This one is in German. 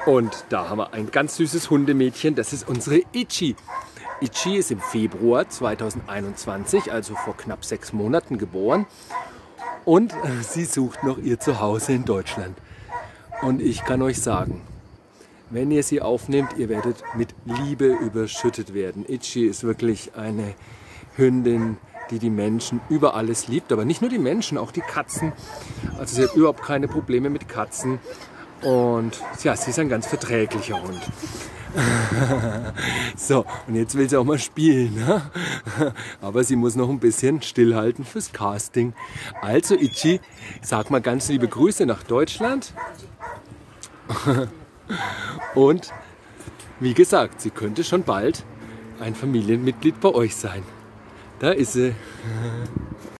Und da haben wir ein ganz süßes Hundemädchen, das ist unsere Itchy. Itchy ist im Februar 2021, also vor knapp 6 Monaten geboren. Und sie sucht noch ihr Zuhause in Deutschland. Und ich kann euch sagen, wenn ihr sie aufnehmt, ihr werdet mit Liebe überschüttet werden. Itchy ist wirklich eine Hündin, die die Menschen über alles liebt. Aber nicht nur die Menschen, auch die Katzen. Also sie hat überhaupt keine Probleme mit Katzen. Und ja, sie ist ein ganz verträglicher Hund. So, und jetzt will sie auch mal spielen. Ne? Aber sie muss noch ein bisschen stillhalten fürs Casting. Also Itchy, sag mal ganz liebe Grüße nach Deutschland. Und wie gesagt, sie könnte schon bald ein Familienmitglied bei euch sein. Da ist sie.